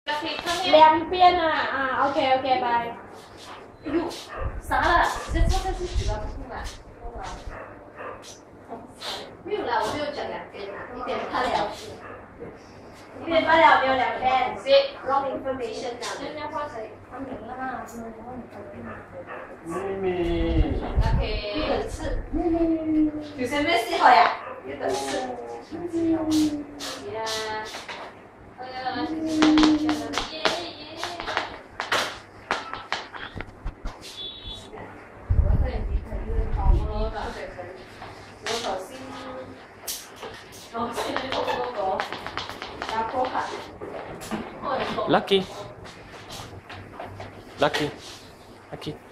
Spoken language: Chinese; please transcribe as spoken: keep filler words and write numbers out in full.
两边啊啊 ，OK OK， 拜。哎呦，啥了？这这这是几个不嘛？没有啦，我没有讲两边啦，一点他了解。一点半了没有两边？是 wrong information 啊。现在换谁？换你啦， 咪咪。 OK。你等次。有谁没洗好呀？你等次。呀。哎呀，耶耶。我首先，我先嗰嗰個打波卡。 Lucky. Lucky. Lucky.